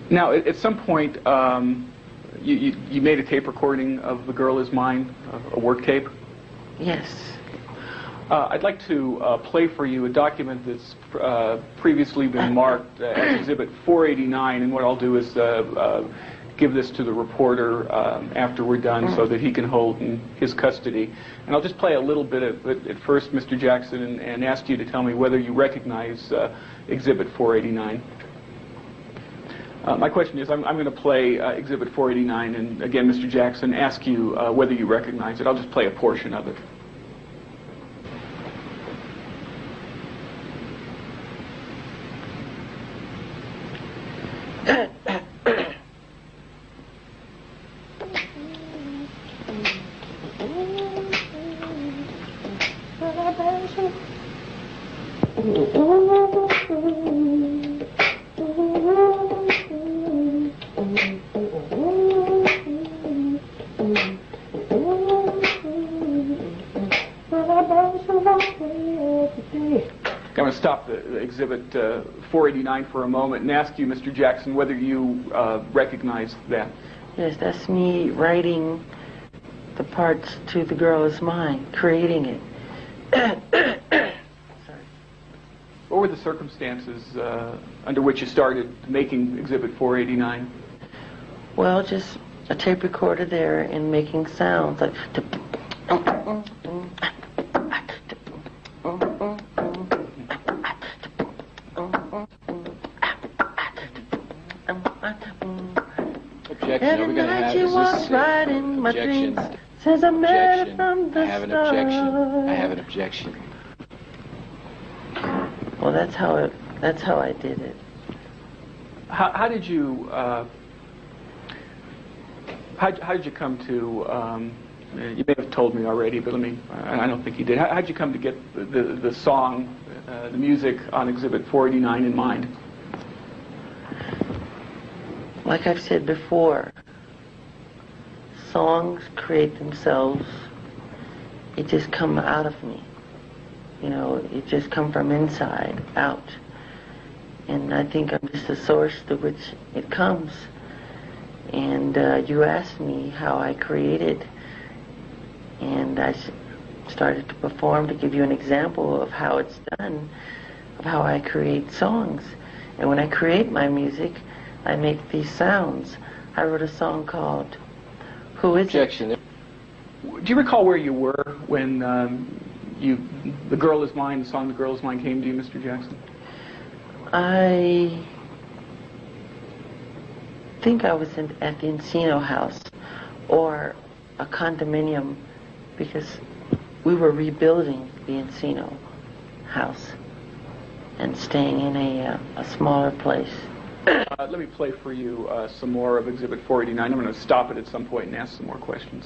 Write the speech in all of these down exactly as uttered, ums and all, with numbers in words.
Now, at, at some point, um, you, you, you made a tape recording of The Girl Is Mine, a, a work tape? Yes. Uh, I'd like to uh, play for you a document that's uh, previously been marked uh, as Exhibit four eighty-nine, and what I'll do is uh, uh, give this to the reporter um, after we're done so that he can hold in his custody. And I'll just play a little bit of it at first, Mister Jackson, and, and ask you to tell me whether you recognize uh, Exhibit four eighty-nine. Uh, my question is, I'm, I'm going to play uh, Exhibit four eighty-nine, and again, Mister Jackson, ask you uh, whether you recognize it. I'll just play a portion of it. I'm going to stop the, the Exhibit uh, four eighty-nine for a moment and ask you, Mister Jackson, whether you uh, recognize that. Yes, that's me writing the parts to The Girl Is Mine, creating it. Sorry. What were the circumstances uh, under which you started making Exhibit four eighty-nine? Well, just a tape recorder there and making sounds like... Objection. Are we going to have you is walk this right in my objection? dreams. Since I met Objection. from the I have an start. objection. I have an objection. Well, that's how it. That's how I did it. How, how did you? Uh, how, how did you come to? Um, you may have told me already, but let me. I don't think you did. How did you come to get the the, the song, uh, the music on Exhibit four eighty-nine in mind? Like I've said before, songs create themselves. It just come out of me. You know, it just come from inside out. And I think I'm just the source to which it comes. And uh, you asked me how I created, and I s started to perform to give you an example of how it's done, of how I create songs. And when I create my music, I make these sounds. I wrote a song called Who Is Objection. It? Do you recall where you were when um, you, The Girl Is Mine, the song The Girl Is Mine came to you, Mister Jackson? I think I was in, at the Encino House or a condominium, because we were rebuilding the Encino House and staying in a, uh, a smaller place. Uh, let me play for you uh, some more of Exhibit four eighty-nine. I'm going to stop it at some point and ask some more questions.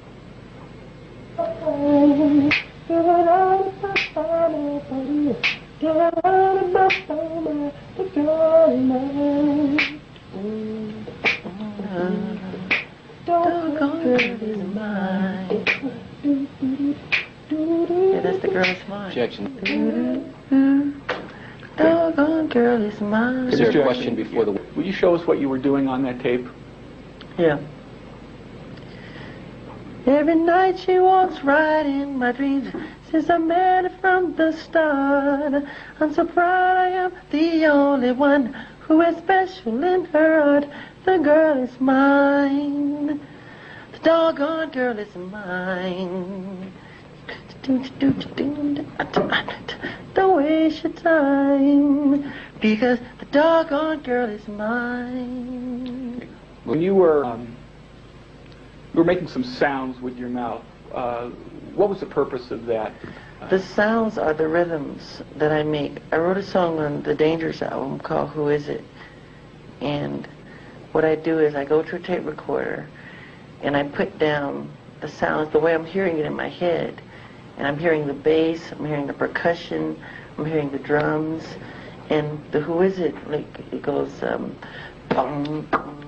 Yeah, that's The Girl Is Mine. Objection. Doggone girl is mine. Is there a question before the... Will you show us what you were doing on that tape? Yeah. Every night she walks right in my dreams. Since I met her from the start, I'm so proud I am the only one who is special in her heart. The girl is mine. The doggone girl is mine. Don't waste your time, because the doggone girl is mine. When you were um, you were making some sounds with your mouth, uh, what was the purpose of that? The sounds are the rhythms that I make. I wrote a song on the Dangerous album called Who Is It? And what I do is I go to a tape recorder and I put down the sounds the way I'm hearing it in my head. And I'm hearing the bass, I'm hearing the percussion, I'm hearing the drums, and the Who Is It? Like, it goes, um, bum, bum,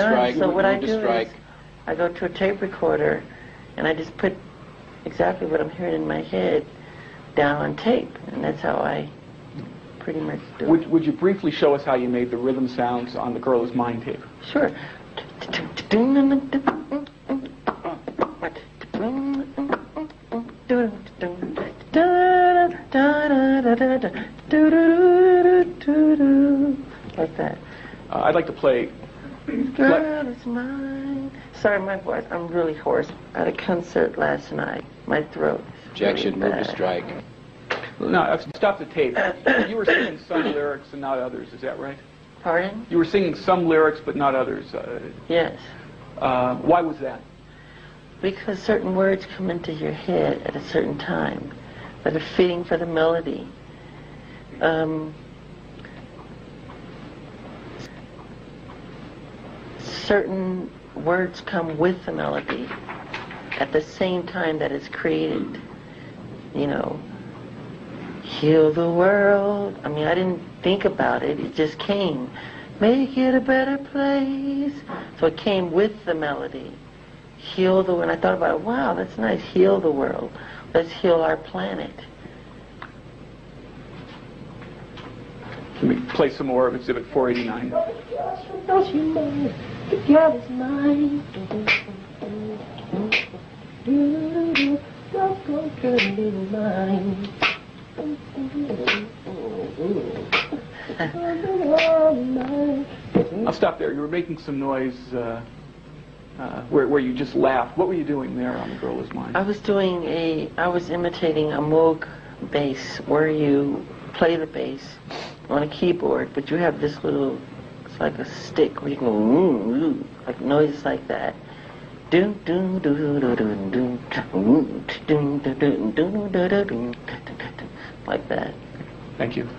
strike, So what I move to do strike. is I go to a tape recorder and I just put exactly what I'm hearing in my head down on tape, and that's how I pretty much do it. Would, would you briefly show us how you made the rhythm sounds on the Girl Is Mine tape? Sure. Like that. Uh, I'd like to play. Girl is mine. Sorry, my voice. I'm really hoarse. At a concert last night. My throat. is Objection, really move to bad. strike. No, I've stopped the tape. You were singing some lyrics and not others. Is that right? Pardon? You were singing some lyrics but not others. Uh, Yes. uh, why was that? Because certain words come into your head at a certain time that are fitting for the melody. Um, certain words come with the melody at the same time that it's created. You know, heal the world. I mean, I didn't think about it. It just came. Make it a better place. So it came with the melody. Heal the world. And I thought about it. Wow, that's nice. Heal the world. Let's heal our planet. Let me play some more of Exhibit four eighty-nine. I'll stop there. You were making some noise uh, uh, where, where you just laughed. What were you doing there on The Girl Is Mine? I was doing a, I was imitating a Moog bass where you play the bass on a keyboard, but you have this little, it's like a stick where you can go, ooh, ooh, like noises like that. Doom, doom, doom, doom, doom, doom, doom, doom, doom, doom, doom, doom, doom, like that. Thank you.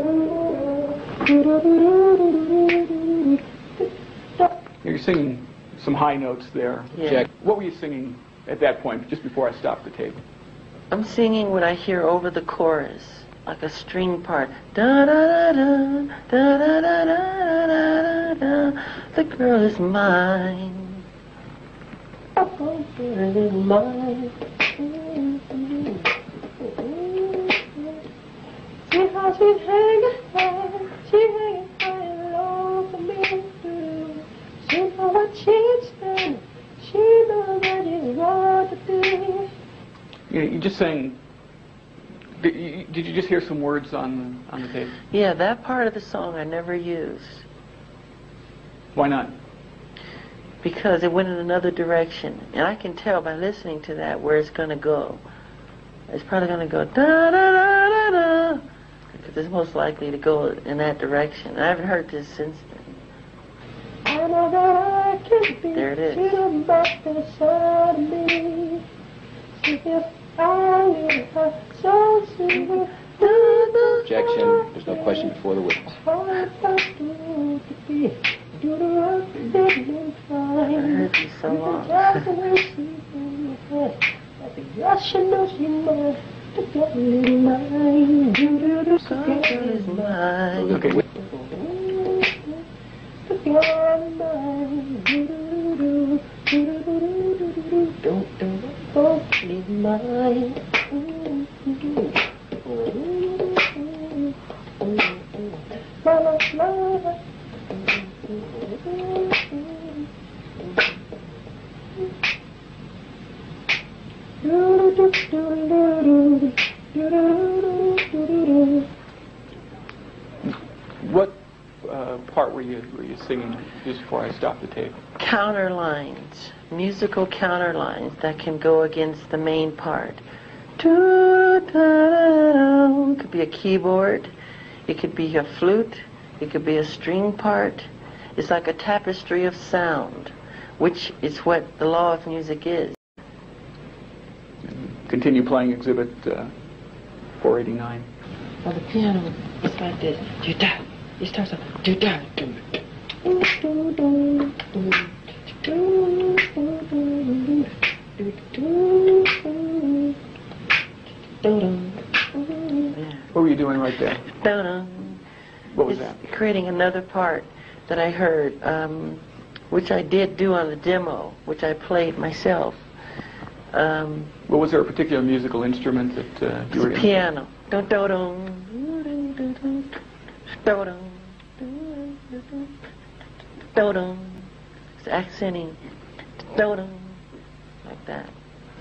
You're singing some high notes there. Yeah. Jack. What were you singing at that point, just before I stopped the tape? I'm singing what I hear over the chorus, like a string part. Da da da da da da da da da da. The girl is mine. Oh, the girl is mine. See how she's hanging high, she's hanging high and low for me. She knows what she's done. She knows that it's wrong to do. You, you just sang. Did you, did you just hear some words on on the tape? Yeah, that part of the song I never used Why not? because it went in another direction, and I can tell by listening to that where it's going to go. It's probably going to go da da da da da, because it's most likely to go in that direction. I haven't heard this since then. I know that I can be. There it is. Objection, there's no question before the witness. I heard this so long. Okay. What uh, part were you were you singing just before I stopped the tape? Counter lines, musical counter lines that can go against the main part. It could be a keyboard, it could be a flute, it could be a string part. It's like a tapestry of sound, which is what the law of music is. Continue playing Exhibit uh, four eighty-nine. On the piano, it's like this. Do da. It starts off. Do da. Do What were you doing right there? da. What was It's that? creating another part that I heard. Um, which I did do on the demo, which I played myself. Um, Well, was there a particular musical instrument that uh, you it's were a in? piano. Dun, dun, dun, dun, dun, dun, dun. It's accenting. Dun, dun, like that.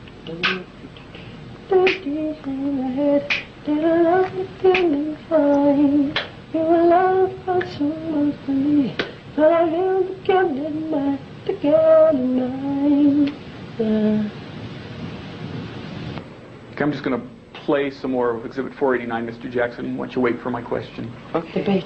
Okay, I'm just going to play some more of Exhibit four eighty-nine, Mister Jackson. Why don't you wait for my question? Okay.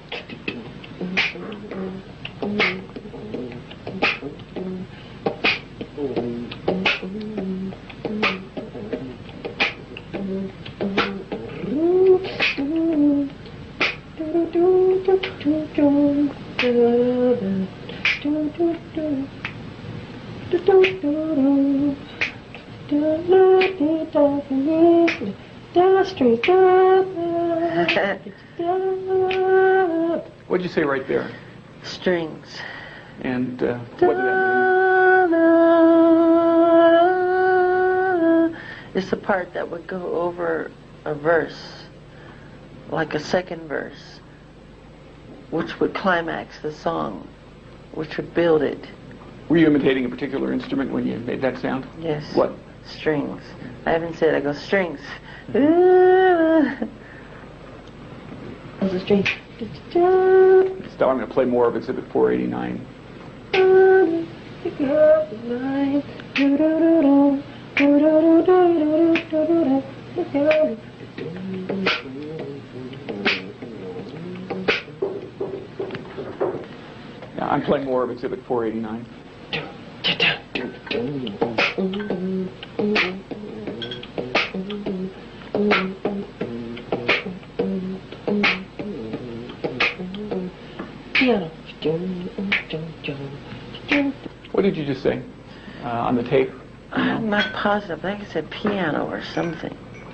What did you say right there? Strings. And uh, what did that mean? It's the part that would go over a verse, like a second verse, which would climax the song, which would build it. Were you imitating a particular instrument when you made that sound? Yes. What? Strings. I haven't said I go strings. Those are strings. So I'm going to play more of Exhibit four eighty-nine. Yeah, I'm playing more of Exhibit four eighty-nine. Piano. What did you just say uh, on the tape? I'm not positive. I think I said piano or something.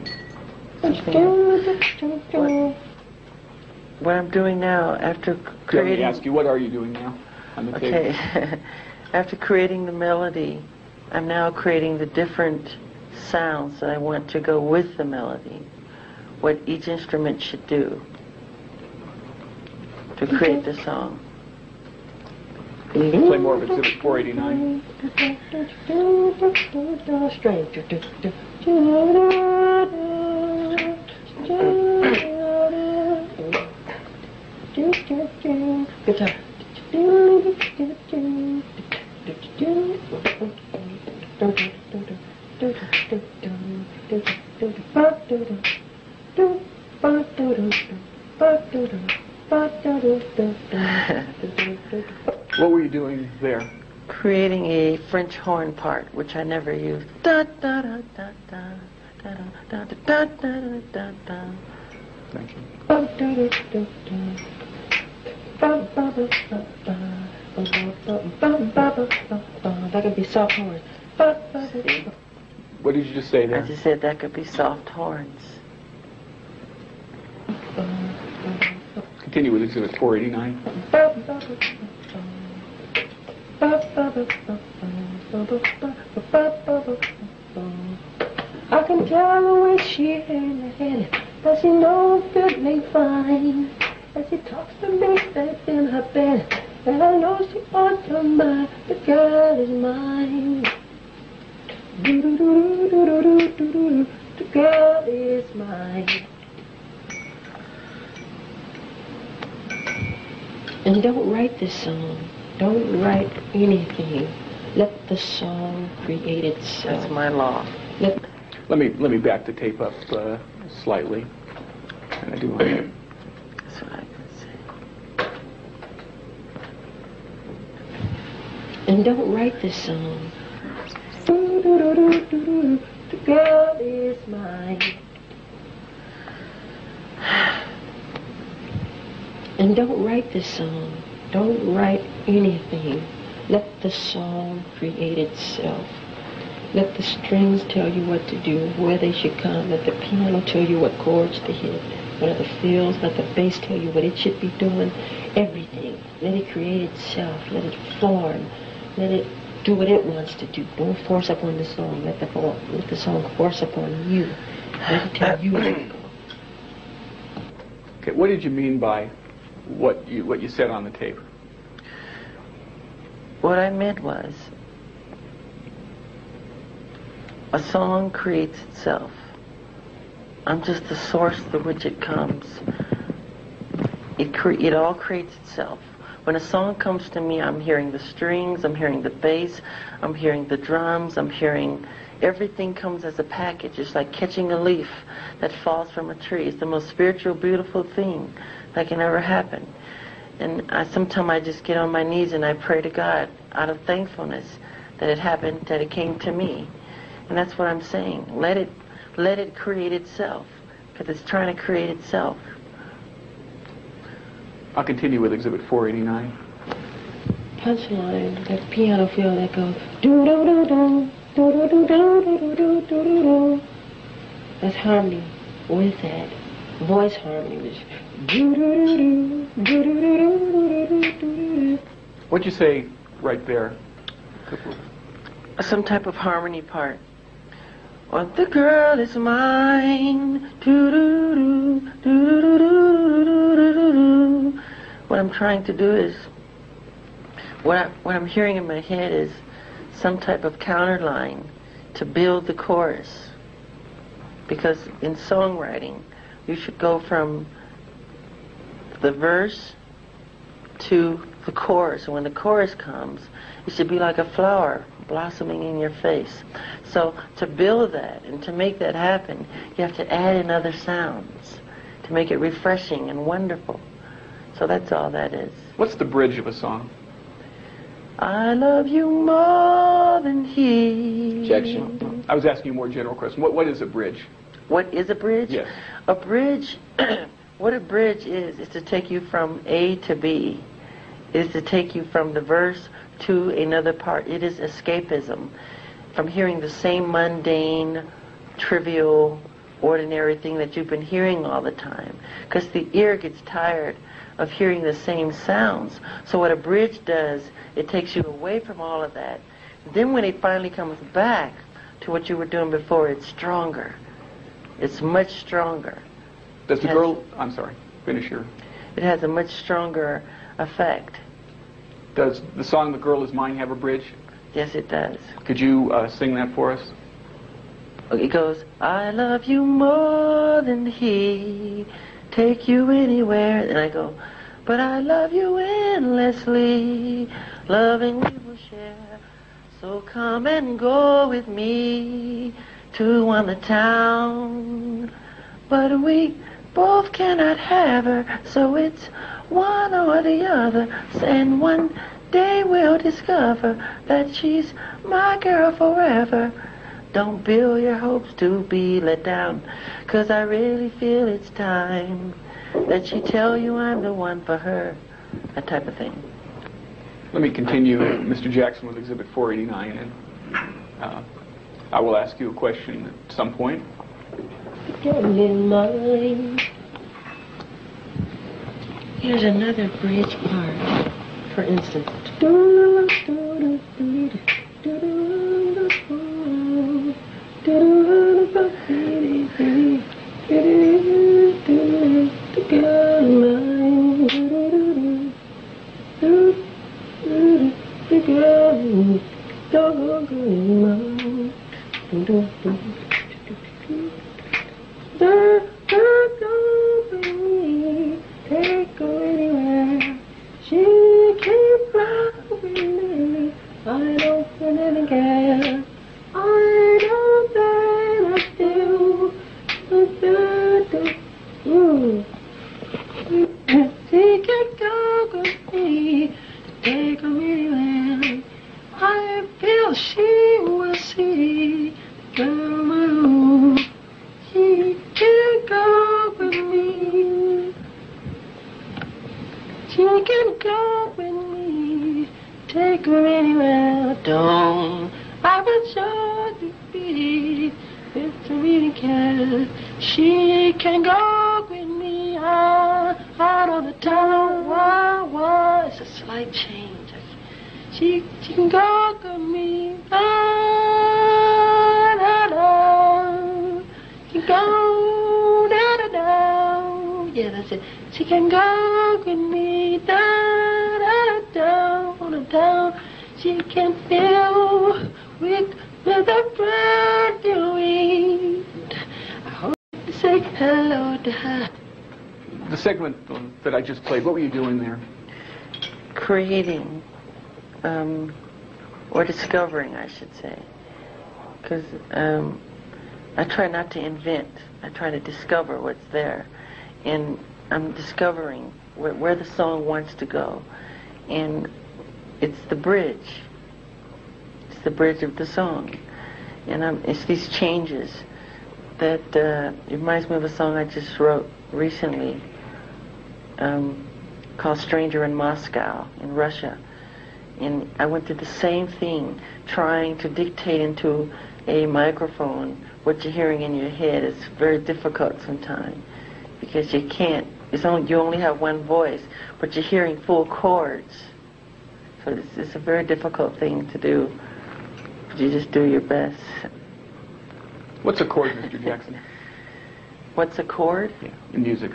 Something. What, what I'm doing now after Let me creating... ask you, what are you doing now on the tape? Okay. After creating the melody, I'm now creating the different sounds that I want to go with the melody. What each instrument should do to create the song. Play more of Exhibit four eighty-nine. Guitar. What were you doing there? Creating a French horn part, which I never used. Da da da da da da da da da da da da. Thank you. That could be soft horns. What did you just say I there? just said that could be soft horns. Continue with Exhibit four eighty-nine. I can tell the way she in the head, but she knows good may fine. As she talks to me, that's in her bed, and I know she wants to mind. The girl is mine. Do do do do do do do do. The girl is mine. And don't write this song. Don't write anything. Let the song create itself. That's my law. Let Let me let me back the tape up uh, slightly. And I do want to. That's what I can say. And don't write this song. Do, do, do, do, do, do. The girl is mine. And don't write this song. Don't write anything. Let the song create itself. Let the strings tell you what to do, where they should come. Let the piano tell you what chords to hit. What are the feels? Let the bass tell you what it should be doing. Everything. Let it create itself. Let it form. Let it do what it wants to do. Don't force upon the song. Let the, let the song force upon you. Let it tell you where to go. Okay, what did you mean by what you what you said on the tape? What I meant was, a song creates itself. I'm just the source through which it comes. It cre- it all creates itself. When a song comes to me, I'm hearing the strings, I'm hearing the bass, I'm hearing the drums, I'm hearing everything comes as a package. It's like catching a leaf that falls from a tree. It's the most spiritual, beautiful thing that can ever happen. And I, sometimes I just get on my knees and I pray to God out of thankfulness that it happened, that it came to me. And that's what I'm saying. Let it, let it create itself, because it's trying to create itself. I'll continue with Exhibit four eighty-nine. Punchline, that piano feel that goes do do do do do do do do do do do do. That's harmony with that voice harmony, which do do do do do do do do do do. What'd you say right there? Some type of harmony part. Well, the girl is mine. Do do do do do do do do do do. What I'm trying to do is, what I, what I'm hearing in my head is some type of counter line to build the chorus. Because in songwriting, you should go from the verse to the chorus. And when the chorus comes, it should be like a flower blossoming in your face. So to build that and to make that happen, you have to add in other sounds to make it refreshing and wonderful. So that's all that is. What's the bridge of a song? I love you more than he. Objection. I was asking you a more general question. What What is a bridge? What is a bridge? Yes. A bridge, what a bridge is, is to take you from A to B. It is to take you from the verse to another part. It is escapism from hearing the same mundane, trivial, ordinary thing that you've been hearing all the time. Because the ear gets tired of hearing the same sounds. So what a bridge does, it takes you away from all of that. Then when it finally comes back to what you were doing before, it's stronger. It's much stronger. Does the Has- girl... I'm sorry. Finish your... It has a much stronger effect. Does the song The Girl Is Mine have a bridge? Yes, it does. Could you uh, sing that for us? It goes, I love you more than he, take you anywhere. And I go, but I love you endlessly, loving we will share. So come and go with me to one the town. But we both cannot have her, so it's one or the other. And one day we'll discover that she's my girl forever. Don't build your hopes to be let down, 'cause I really feel it's time that she tell you I'm the one for her. That type of thing. Let me continue, Mister Jackson, with Exhibit four eighty-nine, and uh, I will ask you a question at some point. Girl in mine. Here's another bridge part. For instance. Take her anywhere. She can't fly with me. I don't really care. I know that I do. Mm. She can go with me. Take her anywhere. I feel she will see. Girl, she can go with me. She can go with me, take her anywhere. Don't I would surely be if I really care. She can go with me. high, out on the town, why, why? It's a slight change. She, she can go to me, da, da, da. She can go, da, da, da. Yeah, that's it. She can go with me, da, da, da, da, on the down. She can feel with, with a brand new wind. I hope to say hello to her. The segment that I just played, what were you doing there? Creating, um, or discovering, I should say. Because um, I try not to invent. I try to discover what's there. And I'm discovering where, where the song wants to go. And it's the bridge. It's the bridge of the song. And I'm, it's these changes that uh, it reminds me of a song I just wrote recently um, called Stranger in Moscow in Russia. And I went through the same thing, trying to dictate into a microphone what you're hearing in your head. It's very difficult sometimes because you can't, it's only, you only have one voice, but you're hearing full chords. So it's, it's a very difficult thing to do, but you just do your best. What's a chord, Mister Jackson? What's a chord? Yeah, in music.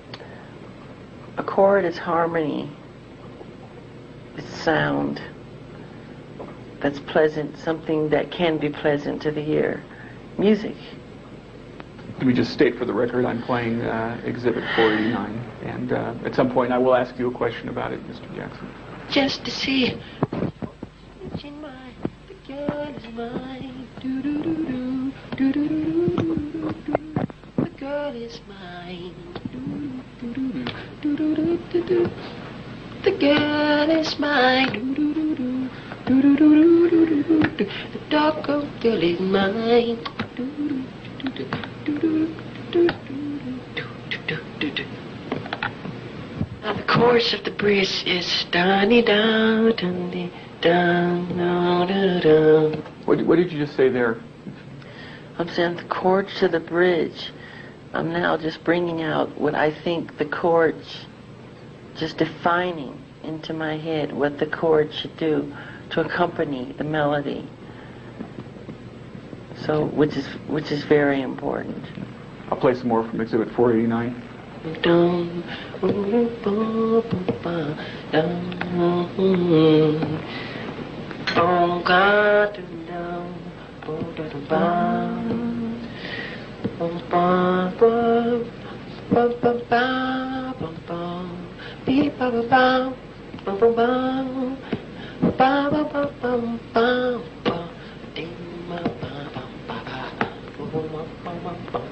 A chord is harmony. It's sound that's pleasant, something that can be pleasant to the ear. Music. Let me just state for the record, I'm playing uh, Exhibit four eighty-nine, and uh, at some point I will ask you a question about it, Mister Jackson. Just to see. It's in mine. The girl is mine. Do do do do do do do do do. The girl is mine. Do do do do do do do do. The girl is mine. Do do do do do do do do do do do. The dark girl is mine. Do do do do do do do do do do. Now the chorus of the bridge is da-dee down, da-dee down, da-da-da. What, what did you just say there? I'm saying the chords to the bridge. I'm now just bringing out what I think the chords, just defining into my head what the chords should do to accompany the melody. So, which is which is very important. I'll play some more from Exhibit four eighty-nine. Down, oh God, down, oh da da ba, oh ba ba ba ba ba ba ba, beep ba ba ba ba ba ba, ba ba ba ba ba ba, ding ba ba ba ba ba, ba ba ba ba.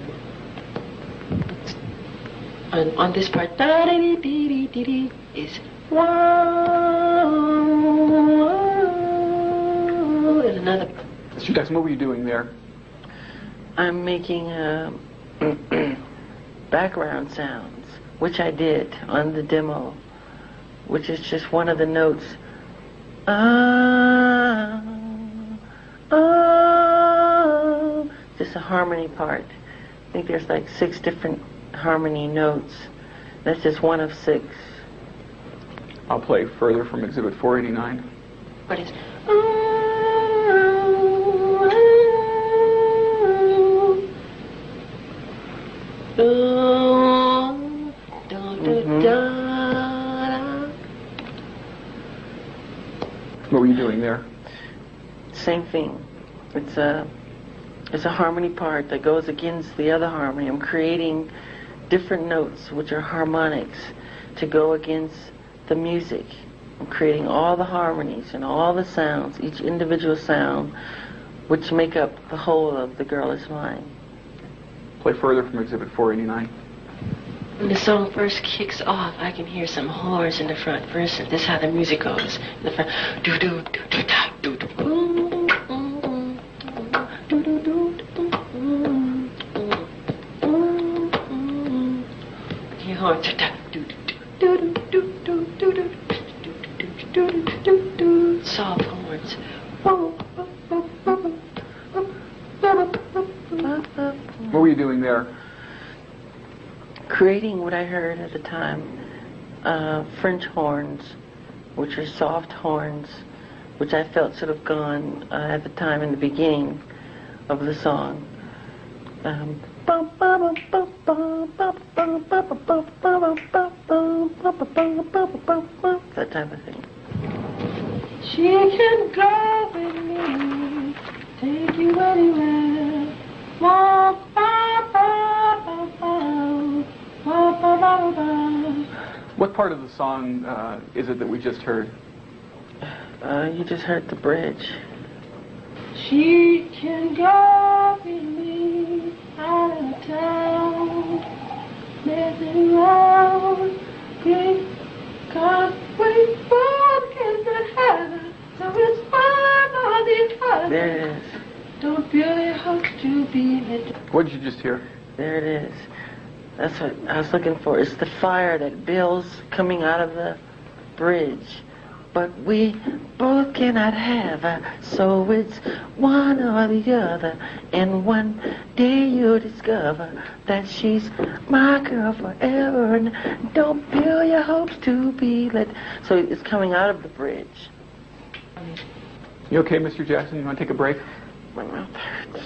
And on this part, da dee dee dee dee dee is wow, and another. Mister Jackson, what were you doing there? I'm making uh, background sounds, which I did on the demo, which is just one of the notes. Ah, ah, just a harmony part. I think there's like six different harmony notes. That's just one of six. I'll play further from Exhibit four eighty-nine. What is? What were you doing there? Same thing. It's a it's a harmony part that goes against the other harmony. I'm creating different notes, which are harmonics, to go against the music. I'm creating all the harmonies and all the sounds, each individual sound, which make up the whole of The Girl Is Mine. Play further from Exhibit four eighty-nine. When the song first kicks off, I can hear some horns in the front. For instance, this is how the music goes. In the front, do do do do da do do boom, boom, do do do boom, boom, boom. Hear horns, da do do do do do do do do do do do do. Soft horns. What were you doing there? creating what I heard at the time, uh, French horns, which are soft horns, which I felt should have gone uh, at the time in the beginning of the song. Um, that type of thing. She can go with me, take you anywhere. Ba, ba, ba, ba, ba, ba, ba, ba, ba. What part of the song uh, is it that we just heard? Uh, you just heard the bridge. She can go with me out of town, messing around, great can't wait for kids that have her, so it's fine all these others. There it is. Don't really hope to be it. What did you just hear? There it is. That's what I was looking for. It's the fire that builds coming out of the bridge. But we both cannot have her, so it's one or the other. And one day you'll discover that she's my girl forever. And don't build your hopes to be let. So it's coming out of the bridge. You okay, Mister Jackson? You want to take a break? My mouth hurts.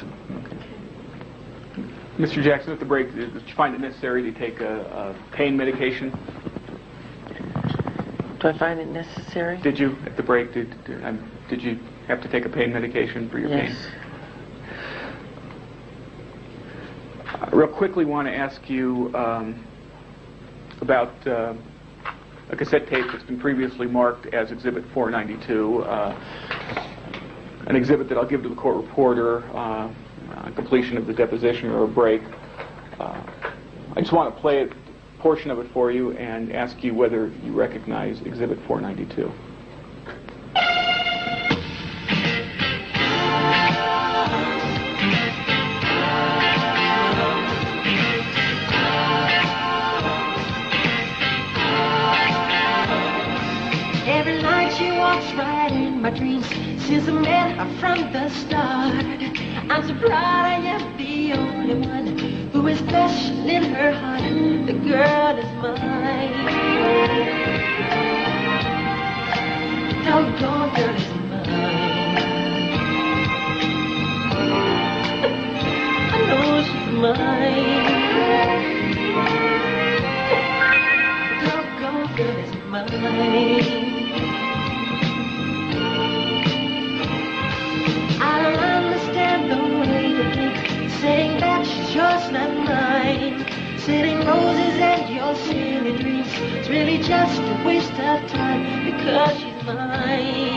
Mister Jackson, at the break, did you find it necessary to take a, a pain medication? Do I find it necessary? Did you, at the break, did, did, um, did you have to take a pain medication for your Yes. pain? I real quickly want to ask you um, about uh, a cassette tape that's been previously marked as Exhibit four ninety-two, uh, an exhibit that I'll give to the court reporter uh, on completion of the deposition or a break. Uh, I just want to play it, portion of it for you and ask you whether you recognize Exhibit four ninety-two. Every night she walks right in my dreams since I met her from the start. I'm so proud I am the only one who is special in her heart. The girl is mine. The doggone girl is mine. I know she's mine. The doggone girl is mine. I don't understand the way you think, saying that she's yours, not mine. Setting roses and your silly dreams, it's really just a waste of time because she's mine.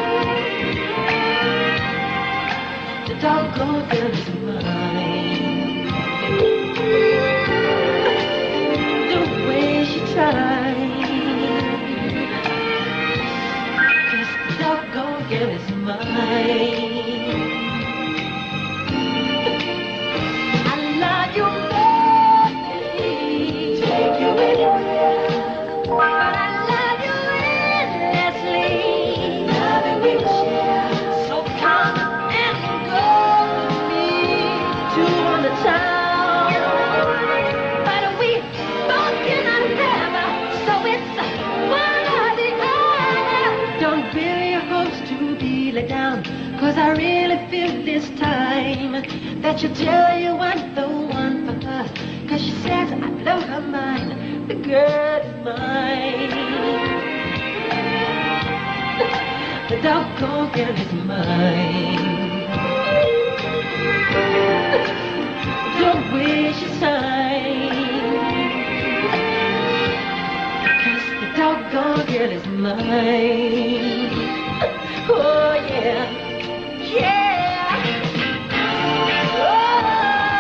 The doggone girl is mine. The way she tries, 'cause the doggone girl is mine. Cause I really feel this time that she'll tell you I'm the one for her. Cause she says I blow her mind, the girl is mine. The doggone girl is mine. The way she shines, cause the doggone girl is mine. Oh yeah, yeah. Oh,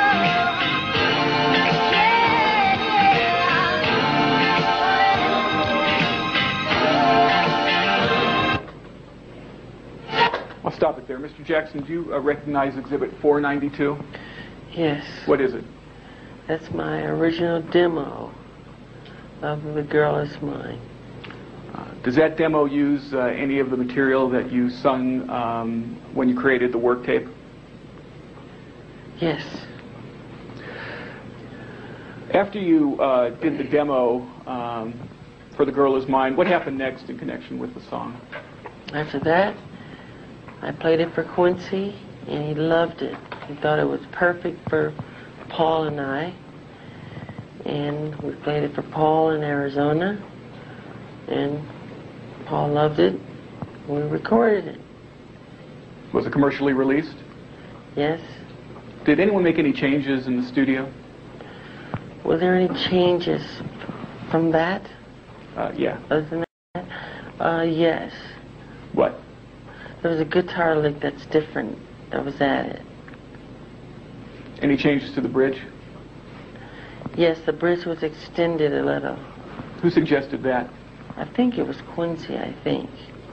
yeah. I'll stop it there. Mister Jackson, do you uh, recognize Exhibit four ninety-two? Yes. What is it? That's my original demo of The Girl Is Mine. Uh, does that demo use uh, any of the material that you sung um, when you created the work tape? Yes. After you uh, did the demo um, for The Girl Is Mine, what happened next in connection with the song? After that, I played it for Quincy, and he loved it. He thought it was perfect for Paul and I. And we played it for Paul in Arizona, and Paul loved it. We recorded it. Was it commercially released? Yes. Did anyone make any changes in the studio? Were there any changes from that? Uh, yeah. Other than that? Uh, yes. What? There was a guitar lick that's different that was added. Any changes to the bridge? Yes, the bridge was extended a little. Who suggested that? I think it was Quincy, I think.